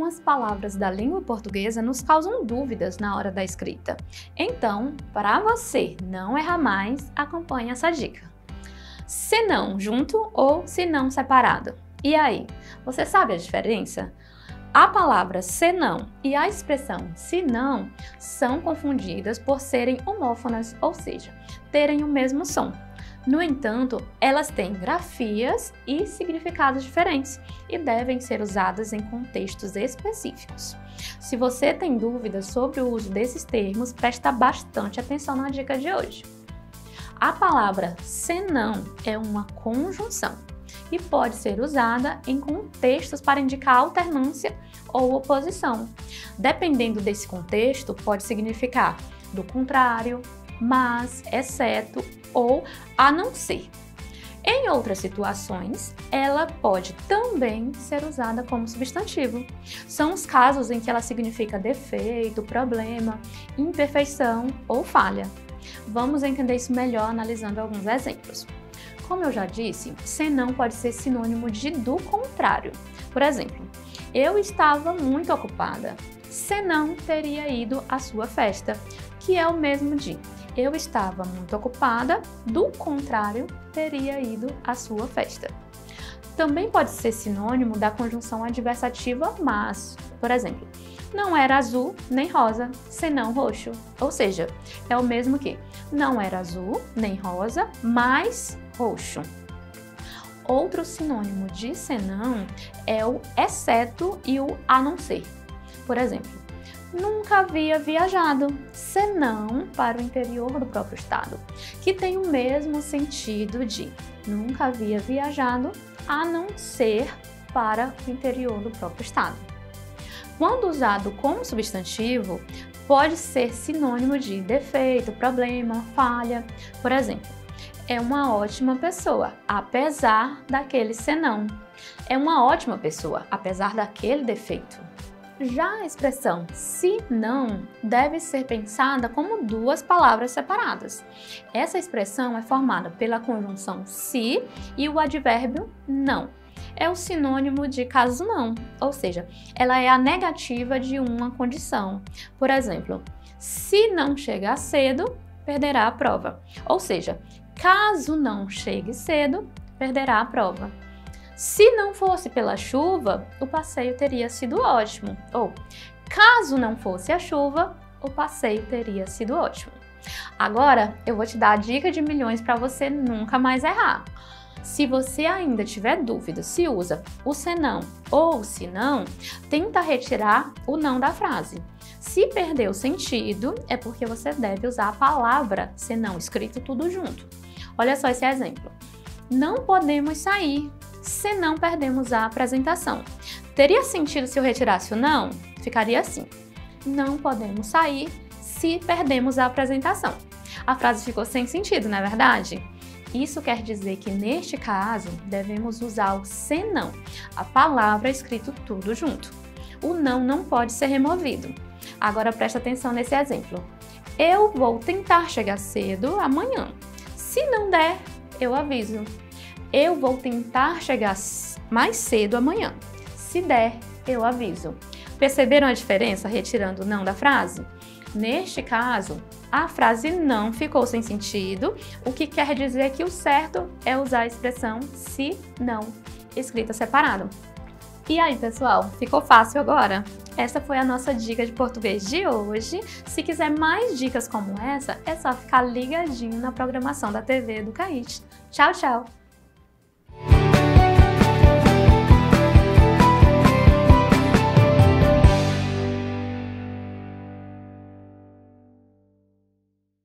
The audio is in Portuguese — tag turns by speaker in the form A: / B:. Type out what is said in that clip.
A: Algumas palavras da língua portuguesa nos causam dúvidas na hora da escrita. Então, para você não errar mais, acompanhe essa dica. Senão junto ou senão separado? E aí, você sabe a diferença? A palavra senão e a expressão senão são confundidas por serem homófonas, ou seja, terem o mesmo som. No entanto, elas têm grafias e significados diferentes e devem ser usadas em contextos específicos. Se você tem dúvidas sobre o uso desses termos, presta bastante atenção na dica de hoje. A palavra senão é uma conjunção e pode ser usada em contextos para indicar alternância ou oposição. Dependendo desse contexto, pode significar do contrário, mas, exceto ou a não ser. Em outras situações, ela pode também ser usada como substantivo. São os casos em que ela significa defeito, problema, imperfeição ou falha. Vamos entender isso melhor analisando alguns exemplos. Como eu já disse, senão pode ser sinônimo de do contrário. Por exemplo, eu estava muito ocupada, senão teria ido à sua festa, que é o mesmo de eu estava muito ocupada, do contrário, teria ido à sua festa. Também pode ser sinônimo da conjunção adversativa mas. Por exemplo, não era azul nem rosa, senão roxo. Ou seja, é o mesmo que não era azul nem rosa, mas roxo. Outro sinônimo de senão é o exceto e o a não ser. Por exemplo, nunca havia viajado, senão para o interior do próprio estado, que tem o mesmo sentido de nunca havia viajado, a não ser para o interior do próprio estado. Quando usado como substantivo, pode ser sinônimo de defeito, problema, falha. Por exemplo, é uma ótima pessoa, apesar daquele senão. É uma ótima pessoa, apesar daquele defeito. Já a expressão se não deve ser pensada como duas palavras separadas. Essa expressão é formada pela conjunção se e o advérbio não. É o sinônimo de caso não, ou seja, ela é a negativa de uma condição. Por exemplo, se não chegar cedo, perderá a prova. Ou seja, caso não chegue cedo, perderá a prova. Se não fosse pela chuva, o passeio teria sido ótimo. Ou, caso não fosse a chuva, o passeio teria sido ótimo. Agora, eu vou te dar a dica de milhões para você nunca mais errar. Se você ainda tiver dúvida se usa o senão ou o se não, tenta retirar o não da frase. Se perder o sentido, é porque você deve usar a palavra senão, escrito tudo junto. Olha só esse exemplo. Não podemos sair, senão perdemos a apresentação. Teria sentido se eu retirasse o não? Ficaria assim. Não podemos sair se perdemos a apresentação. A frase ficou sem sentido, não é verdade? Isso quer dizer que, neste caso, devemos usar o senão, a palavra escrito tudo junto. O não pode ser removido. Agora presta atenção nesse exemplo. Eu vou tentar chegar cedo amanhã. Se não der, eu aviso. Eu vou tentar chegar mais cedo amanhã. Se der, eu aviso. Perceberam a diferença retirando o não da frase? Neste caso, a frase não ficou sem sentido, o que quer dizer que o certo é usar a expressão se não, escrita separado. E aí, pessoal, ficou fácil agora? Essa foi a nossa dica de português de hoje. Se quiser mais dicas como essa, é só ficar ligadinho na programação da TV Educaite. Tchau, tchau!